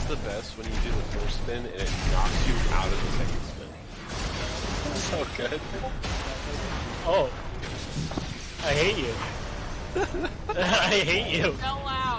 the best when you do the first spin and it knocks you out of the second spin. So good. Oh. I hate you. I hate you. So loud.